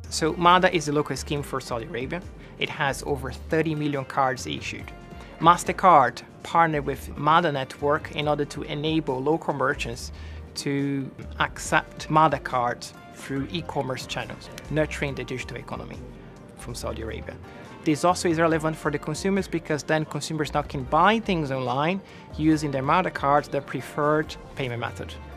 So MADA is the local scheme for Saudi Arabia. It has over 30 million cards issued. MasterCard partnered with MADA network in order to enable local merchants to accept MADA cards through e-commerce channels, nurturing the digital economy from Saudi Arabia. This also is relevant for the consumers because then consumers now can buy things online using their MADA cards, their preferred payment method.